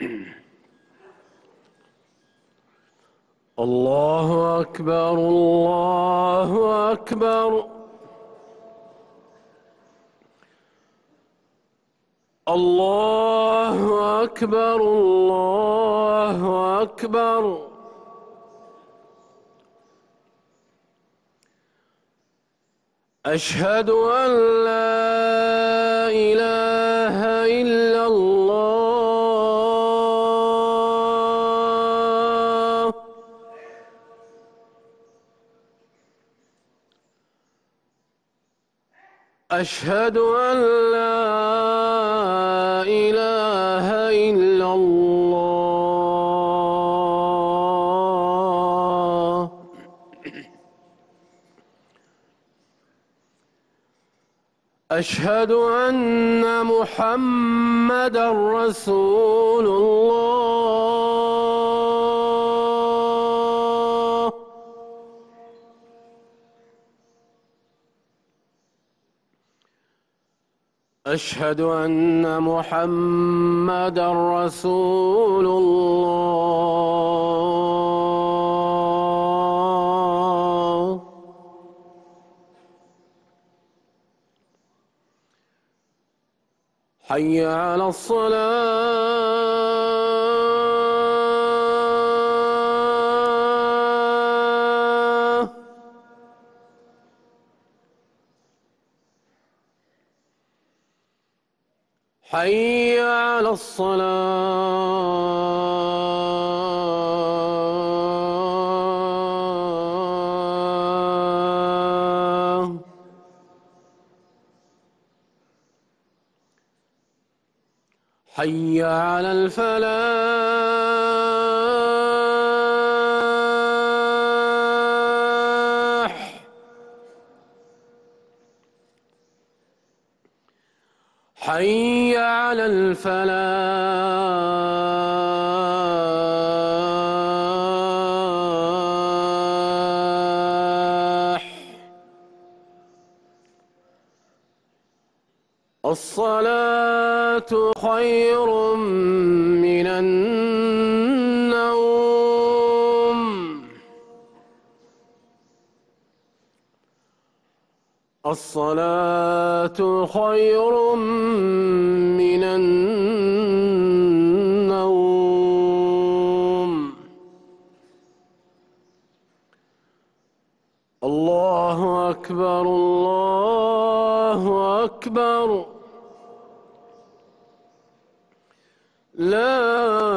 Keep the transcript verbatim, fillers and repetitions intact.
الله أكبر الله أكبر الله أكبر الله أكبر أشهد أن لا إله إلا الله أشهد أن لا إله إلا الله أشهد أن محمدًا رسول الله أشهد أن محمدًا رسول الله حي على الصلاة حي على الصلاة حي على الفلاح حي على الفلاح الصلاة خير من النوم الصلاة خير من النوم الله أكبر الله أكبر لا